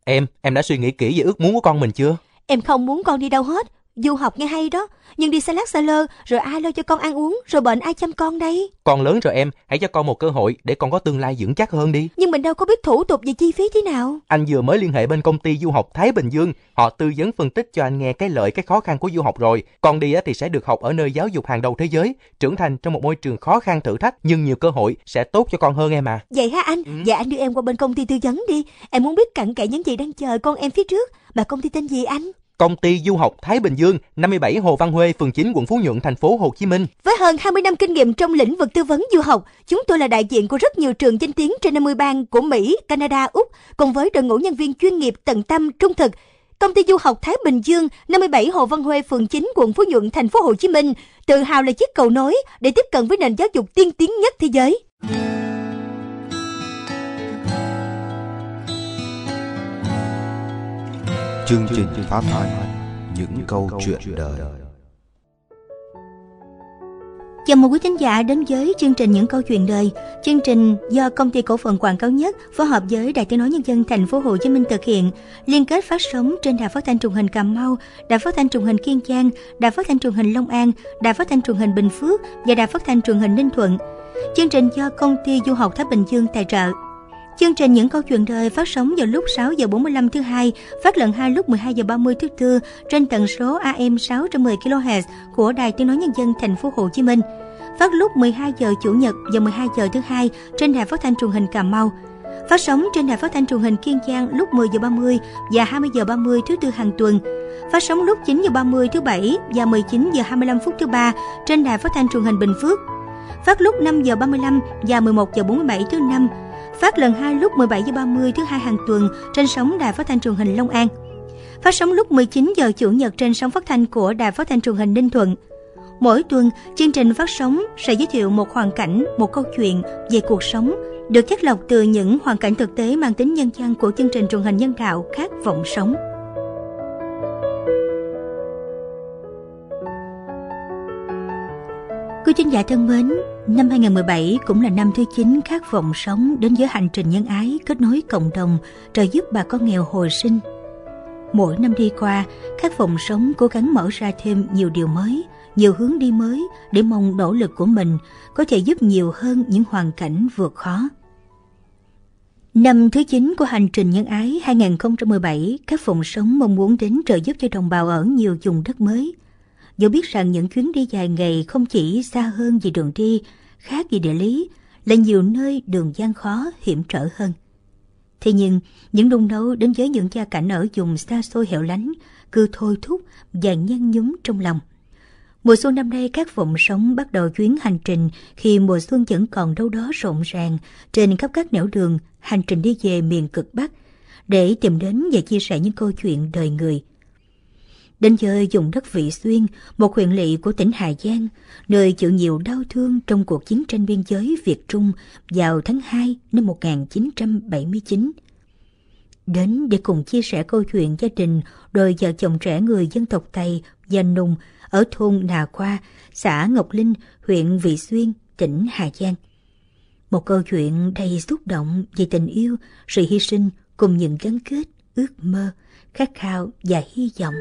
Em đã suy nghĩ kỹ về ước muốn của con mình chưa? Em không muốn con đi đâu hết. Du học nghe hay đó, nhưng đi xa lắc xa lơ, rồi ai lo cho con ăn uống, rồi bệnh ai chăm con đây? Con lớn rồi em, hãy cho con một cơ hội để con có tương lai vững chắc hơn đi. Nhưng mình đâu có biết thủ tục và chi phí thế nào. Anh vừa mới liên hệ bên công ty du học Thái Bình Dương, họ tư vấn phân tích cho anh nghe cái lợi cái khó khăn của du học rồi. Con đi thì sẽ được học ở nơi giáo dục hàng đầu thế giới, trưởng thành trong một môi trường khó khăn thử thách nhưng nhiều cơ hội, sẽ tốt cho con hơn em à. Vậy hả anh? Dạ anh đưa em qua bên công ty tư vấn đi. Em muốn biết cặn kẽ những gì đang chờ con em phía trước. Mà công ty tên gì anh? Công ty du học Thái Bình Dương, 57 Hồ Văn Huê, phường 9, quận Phú Nhuận, thành phố Hồ Chí Minh. Với hơn 20 năm kinh nghiệm trong lĩnh vực tư vấn du học, chúng tôi là đại diện của rất nhiều trường danh tiếng trên 50 bang của Mỹ, Canada, Úc, cùng với đội ngũ nhân viên chuyên nghiệp, tận tâm, trung thực. Công ty du học Thái Bình Dương, 57 Hồ Văn Huê, phường 9, quận Phú Nhuận, thành phố Hồ Chí Minh, tự hào là chiếc cầu nối để tiếp cận với nền giáo dục tiên tiến nhất thế giới. Chương trình phát thanh những câu chuyện đời. Chào mừng quý thính giả đến với chương trình Những câu chuyện đời. Chương trình do Công ty Cổ phần Quảng cáo Nhất phối hợp với Đài Tiếng nói Nhân dân thành phố Hồ Chí Minh thực hiện, liên kết phát sóng trên Đài Phát thanh Truyền hình Cà Mau, Đài Phát thanh Truyền hình Kiên Giang, Đài Phát thanh Truyền hình Long An, Đài Phát thanh Truyền hình Bình Phước và Đài Phát thanh Truyền hình Ninh Thuận. Chương trình do Công ty Du học Thái Bình Dương tài trợ. Chương trình Những câu chuyện đời phát sóng vào lúc 6 giờ 45 thứ hai, phát lần 2 lúc 12 giờ 30 thứ tư trên tần số AM 610 kHz của Đài Tiếng nói Nhân dân thành phố Hồ Chí Minh. Phát lúc 12 giờ chủ nhật và 12 giờ thứ hai trên Đài Phát thanh Truyền hình Cà Mau. Phát sóng trên Đài Phát thanh Truyền hình Kiên Giang lúc 10 giờ 30 và 20 giờ 30 thứ tư hàng tuần. Phát sóng lúc 9 giờ 30 thứ bảy và 19 giờ 25 phút thứ ba trên Đài Phát thanh Truyền hình Bình Phước. Phát lúc 5 giờ 35 và 11 giờ 47 thứ năm. Phát lần 2 lúc 17 giờ 30 thứ hai hàng tuần trên sóng Đài Phát thanh Truyền hình Long An. Phát sóng lúc 19 giờ chủ nhật trên sóng phát thanh của Đài Phát thanh Truyền hình Ninh Thuận. Mỗi tuần, chương trình phát sóng sẽ giới thiệu một hoàn cảnh, một câu chuyện về cuộc sống, được chất lọc từ những hoàn cảnh thực tế mang tính nhân văn của chương trình truyền hình nhân đạo Khát vọng sống. Quý thính giả thân mến, năm 2017 cũng là năm thứ 9 Khát vọng sống đến với hành trình nhân ái kết nối cộng đồng, trợ giúp bà con nghèo hồi sinh. Mỗi năm đi qua, Khát vọng sống cố gắng mở ra thêm nhiều điều mới, nhiều hướng đi mới để mong nỗ lực của mình có thể giúp nhiều hơn những hoàn cảnh vượt khó. Năm thứ 9 của hành trình nhân ái 2017, Khát vọng sống mong muốn đến trợ giúp cho đồng bào ở nhiều vùng đất mới. Dẫu biết rằng những chuyến đi dài ngày không chỉ xa hơn về đường đi, khác về địa lý, là nhiều nơi đường gian khó, hiểm trở hơn. Thế nhưng, những nung nấu đến với những gia cảnh ở vùng xa xôi hẻo lánh, cứ thôi thúc và nhăn nhúm trong lòng. Mùa xuân năm nay, Khát vọng sống bắt đầu chuyến hành trình khi mùa xuân vẫn còn đâu đó rộn ràng trên khắp các nẻo đường, hành trình đi về miền cực Bắc để tìm đến và chia sẻ những câu chuyện đời người. Đến với vùng đất Vị Xuyên, một huyện lỵ của tỉnh Hà Giang, nơi chịu nhiều đau thương trong cuộc chiến tranh biên giới Việt-Trung vào tháng 2 năm 1979. Đến để cùng chia sẻ câu chuyện gia đình đôi vợ chồng trẻ người dân tộc Tày và Nùng ở thôn Nà Khoa, xã Ngọc Linh, huyện Vị Xuyên, tỉnh Hà Giang. Một câu chuyện đầy xúc động về tình yêu, sự hy sinh cùng những gắn kết, ước mơ, khát khao và hy vọng.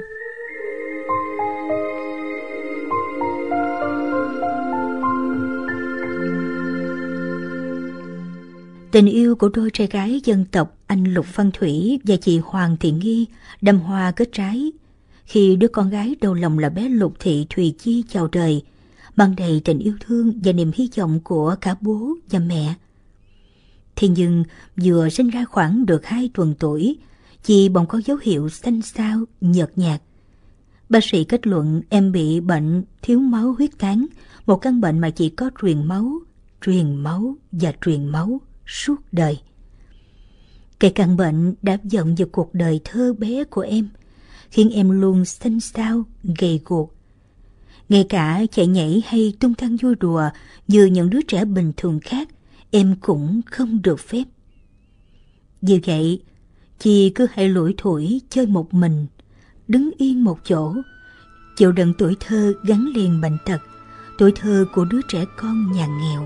Tình yêu của đôi trai gái dân tộc anh Lục Văn Thủy và chị Hoàng Thị Nghi đâm hoa kết trái khi đứa con gái đầu lòng là bé Lục Thị Thùy Chi chào đời, mang đầy tình yêu thương và niềm hy vọng của cả bố và mẹ. Thế nhưng vừa sinh ra khoảng được 2 tuần tuổi, chị bỗng có dấu hiệu xanh xao, nhợt nhạt. Bác sĩ kết luận em bị bệnh thiếu máu huyết tán, một căn bệnh mà chỉ có truyền máu và truyền máu suốt đời. Cái căn bệnh đã dần vào cuộc đời thơ bé của em, khiến em luôn xanh xao, gầy guộc. Ngay cả chạy nhảy hay tung tăng vui đùa như những đứa trẻ bình thường khác, em cũng không được phép. Vì vậy, chị cứ hay lủi thủi chơi một mình, đứng yên một chỗ, chịu đựng tuổi thơ gắn liền bệnh tật, tuổi thơ của đứa trẻ con nhà nghèo.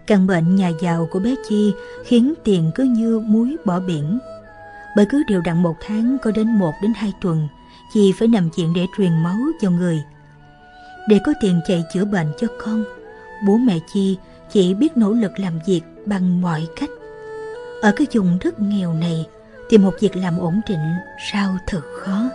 Căn bệnh nhà giàu của bé Chi khiến tiền cứ như muối bỏ biển. Bởi cứ đều đặn một tháng có đến 1 đến 2 tuần, Chi phải nằm viện để truyền máu cho người. Để có tiền chạy chữa bệnh cho con, bố mẹ Chi chỉ biết nỗ lực làm việc bằng mọi cách. Ở cái vùng rất nghèo này, tìm một việc làm ổn định sao thật khó.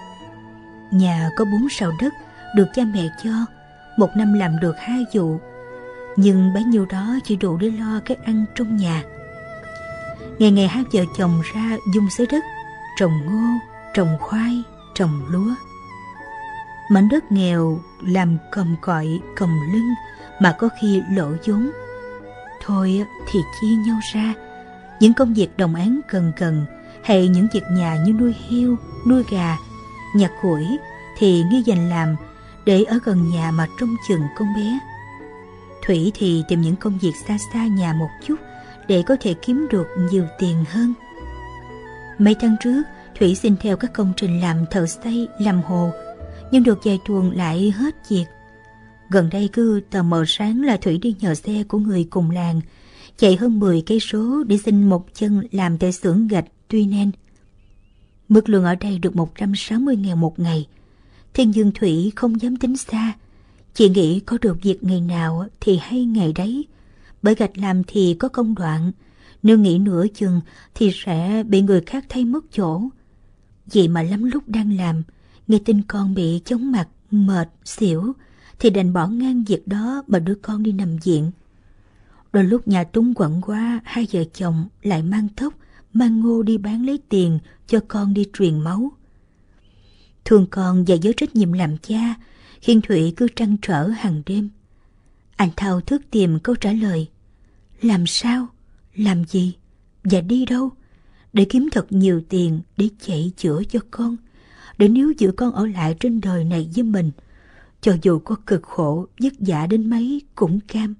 Nhà có 4 sào đất được cha mẹ cho, một năm làm được 2 vụ, nhưng bấy nhiêu đó chỉ đủ để lo cái ăn trong nhà. Ngày ngày hai vợ chồng ra dung xới đất, trồng ngô, trồng khoai, trồng lúa. Mảnh đất nghèo làm còm cọi còng lưng mà có khi lỗ vốn. Thôi thì chia nhau ra, những công việc đồng áng cần cần hay những việc nhà như nuôi heo, nuôi gà, nhặt củi thì Nghi dành làm để ở gần nhà mà trông chừng con bé. Thủy thì tìm những công việc xa xa nhà một chút để có thể kiếm được nhiều tiền hơn. Mấy tháng trước, Thủy xin theo các công trình làm thợ xây, làm hồ, nhưng được vài tuần lại hết việc. Gần đây cứ tờ mờ sáng là Thủy đi nhờ xe của người cùng làng, chạy hơn 10 cây số để xin một chân làm tại xưởng gạch Tuy Nen. Mức lương ở đây được 160.000 một ngày. Thế nhưng Thủy không dám tính xa, chị nghĩ có được việc ngày nào thì hay ngày đấy, bởi gạch làm thì có công đoạn, nếu nghỉ nửa chừng thì sẽ bị người khác thay mất chỗ. Vậy mà lắm lúc đang làm, nghe tin con bị chóng mặt, mệt, xỉu, thì đành bỏ ngang việc đó mà đưa con đi nằm viện. Đôi lúc nhà túng quẫn quá, hai vợ chồng lại mang thóc, mang ngô đi bán lấy tiền cho con đi truyền máu. Thương con và với trách nhiệm làm cha khiến Thủy cứ trăn trở hàng đêm. Anh thao thức tìm câu trả lời. Làm sao? Làm gì? Và đi đâu? Để kiếm thật nhiều tiền để chạy chữa cho con, để nếu giữ con ở lại trên đời này với mình, cho dù có cực khổ, vất vả đến mấy cũng cam.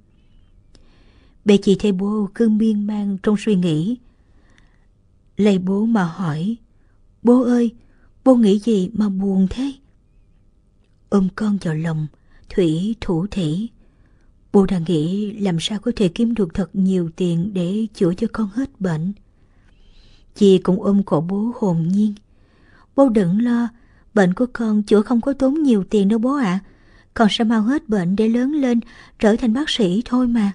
Bé chị thấy bố cứ miên man trong suy nghĩ. Lạy bố mà hỏi, bố ơi, bố nghĩ gì mà buồn thế? Ôm con vào lòng, Thủy thủ thỉ. Bố đang nghĩ làm sao có thể kiếm được thật nhiều tiền để chữa cho con hết bệnh. Chị cũng ôm cổ bố hồn nhiên. Bố đừng lo, bệnh của con chữa không có tốn nhiều tiền đâu bố ạ. Con sẽ mau hết bệnh để lớn lên trở thành bác sĩ thôi mà.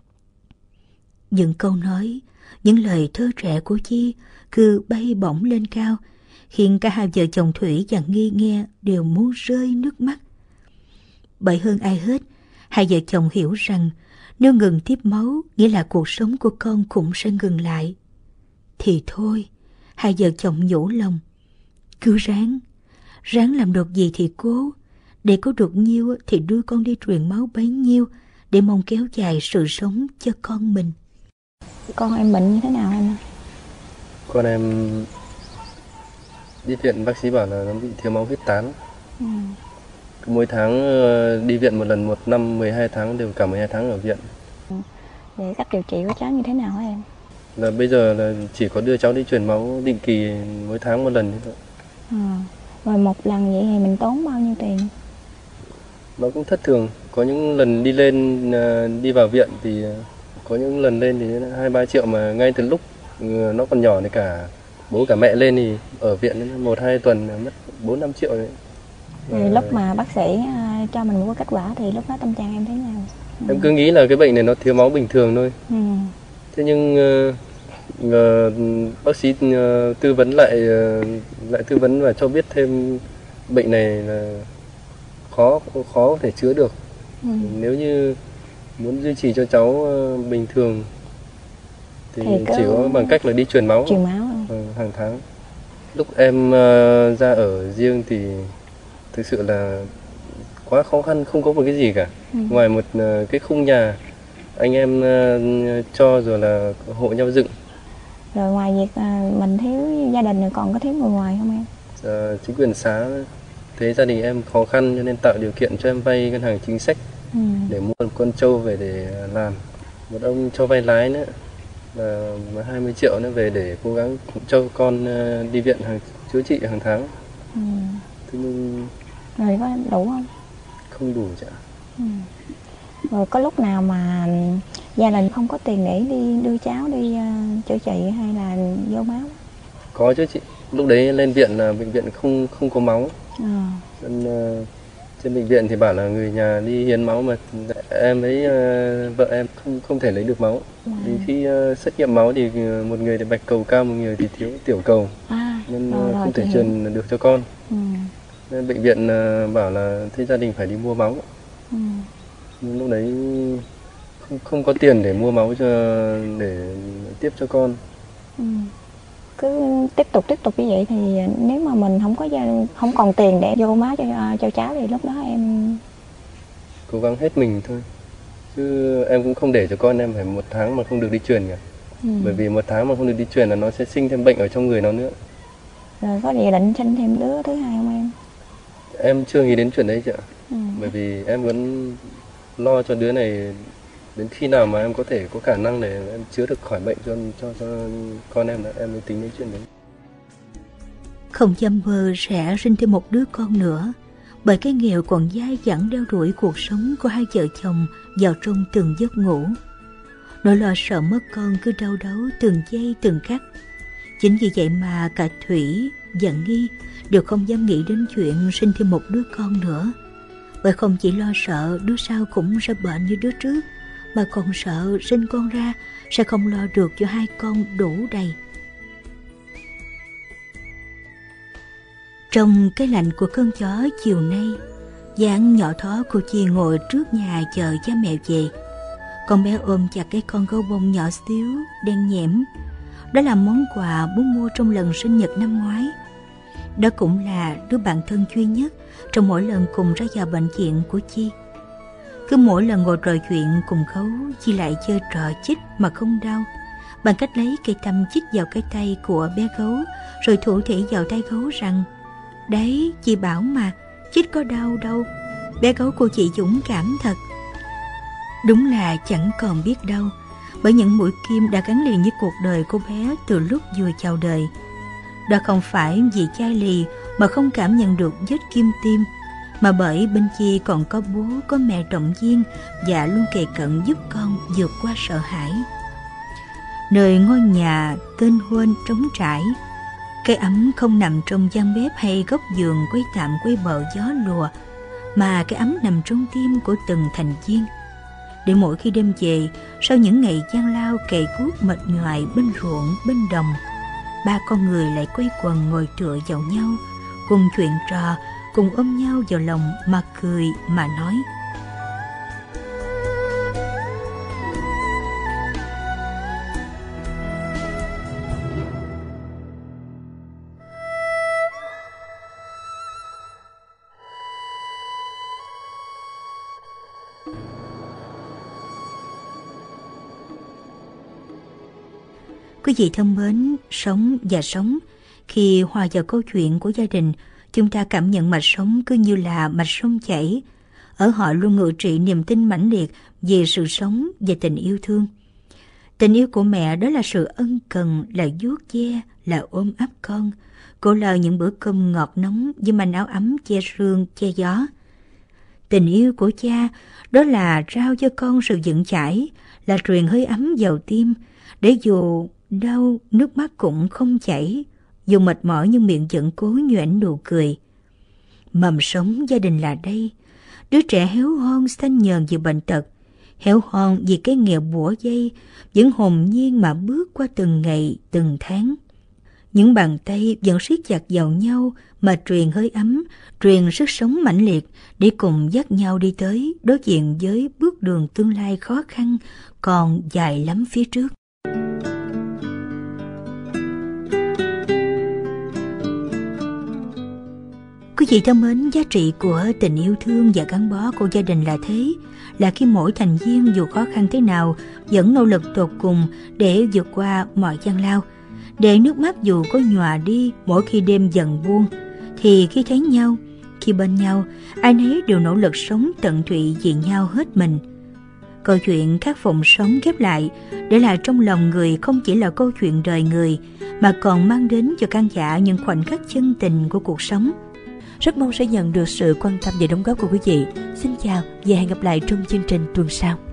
Những câu nói, những lời thơ trẻ của Chi cứ bay bổng lên cao, khiến cả hai vợ chồng Thủy và Nghi nghe đều muốn rơi nước mắt. Bởi hơn ai hết, hai vợ chồng hiểu rằng nếu ngừng tiếp máu nghĩa là cuộc sống của con cũng sẽ ngừng lại. Thì thôi, hai vợ chồng nhủ lòng, cứ ráng làm được gì thì cố, để có được nhiêu thì đưa con đi truyền máu bấy nhiêu, để mong kéo dài sự sống cho con mình. Con em bệnh như thế nào em? Con em đi viện, bác sĩ bảo là nó bị thiếu máu huyết tán. Mỗi tháng đi viện một lần, một năm 12 tháng, đều cả 12 tháng ở viện. Để cách điều trị của cháu như thế nào hả em? Là bây giờ là chỉ có đưa cháu đi truyền máu định kỳ mỗi tháng một lần thôi. Rồi một lần vậy thì mình tốn bao nhiêu tiền? Nó cũng thất thường, có những lần đi lên đi vào viện thì có những lần lên thì 2-3 triệu, mà ngay từ lúc nó còn nhỏ thì cả bố cả mẹ lên thì ở viện 1-2 tuần mất 4-5 triệu đấy. Thì lúc mà bác sĩ cho mình có kết quả thì lúc đó tâm trạng em thế nào? Em cứ nghĩ là cái bệnh này nó thiếu máu bình thường thôi. Thế nhưng bác sĩ tư vấn lại tư vấn và cho biết thêm bệnh này là khó có thể chữa được. Nếu như muốn duy trì cho cháu bình thường thì chỉ có bằng cách là đi truyền máu hàng tháng. Lúc em ra ở riêng thì thực sự là quá khó khăn, không có một cái gì cả. Ngoài một cái khung nhà anh em cho, rồi là hộ nhau dựng. Rồi ngoài việc mình thiếu gia đình, rồi còn có thiếu người ngoài không em? Chính quyền xã thấy gia đình em khó khăn cho nên tạo điều kiện cho em vay ngân hàng chính sách để mua một con trâu về để làm. Một ông cho vay lái nữa là 20 triệu nữa về để cố gắng cho con đi viện chữa trị hàng tháng. Thế nhưng rồi có đủ không? Không đủ chả. Rồi có lúc nào mà Gia đình không có tiền để đi đưa cháu đi chữa trị hay là vô máu? Có chứ chị. Lúc đấy lên viện là bệnh viện không có máu. Nên, trên bệnh viện thì bảo là người nhà đi hiến máu mà em với vợ em không thể lấy được máu. Vì khi xét nghiệm máu thì một người thì bạch cầu cao, một người thì thiếu tiểu cầu, nên không thể truyền được cho con. Nên bệnh viện bảo là thế gia đình phải đi mua máu. Nhưng lúc đấy không có tiền để mua máu để tiếp cho con. Cứ tiếp tục như vậy thì nếu mà mình không còn tiền để vô máu cho cháu thì lúc đó em cố gắng hết mình thôi, chứ em cũng không để cho con em phải 1 tháng mà không được đi truyền cả. Bởi vì 1 tháng mà không được đi truyền là nó sẽ sinh thêm bệnh ở trong người nó nữa. Rồi có dự định sinh thêm đứa thứ hai không em? Em chưa nghĩ đến chuyện đấy chị ạ. Bởi vì em vẫn lo cho đứa này đến khi nào mà em có thể có khả năng để em chữa được khỏi bệnh cho con em đã, em mới tính đến chuyện đấy. Không dám mơ sẽ sinh thêm một đứa con nữa, bởi cái nghèo còn dai dẳng đeo đuổi cuộc sống của hai vợ chồng vào trong từng giấc ngủ. Nỗi lo sợ mất con cứ đau đáu từng giây từng khắc. Chính vì vậy mà cả Thủy và Nghi đều không dám nghĩ đến chuyện sinh thêm một đứa con nữa, bởi không chỉ lo sợ đứa sau cũng sẽ bệnh như đứa trước, mà còn sợ sinh con ra sẽ không lo được cho hai con đủ đầy. Trong cái lạnh của cơn gió chiều nay, dáng nhỏ thó cô Chi ngồi trước nhà chờ cha mẹ về. Con bé ôm chặt cái con gấu bông nhỏ xíu đen nhẽm. Đó là món quà bố mua trong lần sinh nhật năm ngoái. Đó cũng là đứa bạn thân duy nhất trong mỗi lần cùng ra vào bệnh viện của Chi. Cứ mỗi lần ngồi trò chuyện cùng gấu, Chi lại chơi trò chích mà không đau, bằng cách lấy cây tăm chích vào cái tay của bé gấu, rồi thủ thỉ vào tay gấu rằng: "Đấy, chị bảo mà, chích có đau đâu." Bé gấu cô chị dũng cảm thật. Đúng là chẳng còn biết đâu, bởi những mũi kim đã gắn liền với cuộc đời cô bé từ lúc vừa chào đời. Đó không phải vì chai lì mà không cảm nhận được vết kim tim, mà bởi bên Chi còn có bố có mẹ động viên và luôn kề cận giúp con vượt qua sợ hãi. Nơi ngôi nhà tên Huên trống trải, cái ấm không nằm trong gian bếp hay góc giường quay tạm quay bờ gió lùa, mà cái ấm nằm trong tim của từng thành viên. Để mỗi khi đêm về, sau những ngày gian lao cày cuốc mệt nhoài bên ruộng bên đồng, ba con người lại quây quần ngồi tựa vào nhau, cùng chuyện trò, cùng ôm nhau vào lòng mà cười mà nói. Quý vị thân mến, sống và sống, khi hòa vào câu chuyện của gia đình, chúng ta cảm nhận mạch sống cứ như là mạch sông chảy. Ở họ luôn ngự trị niềm tin mãnh liệt về sự sống và tình yêu thương. Tình yêu của mẹ đó là sự ân cần, là vuốt ve, là ôm ấp con, cô là những bữa cơm ngọt nóng với manh áo ấm che sương che gió. Tình yêu của cha đó là trao cho con sự vững chãi, là truyền hơi ấm vào tim, để dù đau nước mắt cũng không chảy, dù mệt mỏi nhưng miệng vẫn cố nhoẻn nụ cười. Mầm sống gia đình là đây, đứa trẻ héo hon xanh nhờn vì bệnh tật, héo hon vì cái nghèo bủa dây, vẫn hồn nhiên mà bước qua từng ngày từng tháng. Những bàn tay vẫn siết chặt vào nhau mà truyền hơi ấm, truyền sức sống mãnh liệt, để cùng dắt nhau đi tới đối diện với bước đường tương lai khó khăn còn dài lắm phía trước. Quý vị thân mến, giá trị của tình yêu thương và gắn bó của gia đình là thế, là khi mỗi thành viên dù khó khăn thế nào vẫn nỗ lực tột cùng để vượt qua mọi gian lao, để nước mắt dù có nhòa đi mỗi khi đêm dần buông, thì khi thấy nhau, khi bên nhau, ai nấy đều nỗ lực sống tận tụy vì nhau hết mình. Câu chuyện Khát vọng sống ghép lại để lại trong lòng người không chỉ là câu chuyện đời người, mà còn mang đến cho khán giả những khoảnh khắc chân tình của cuộc sống. Rất mong sẽ nhận được sự quan tâm và đóng góp của quý vị. Xin chào và hẹn gặp lại trong chương trình tuần sau.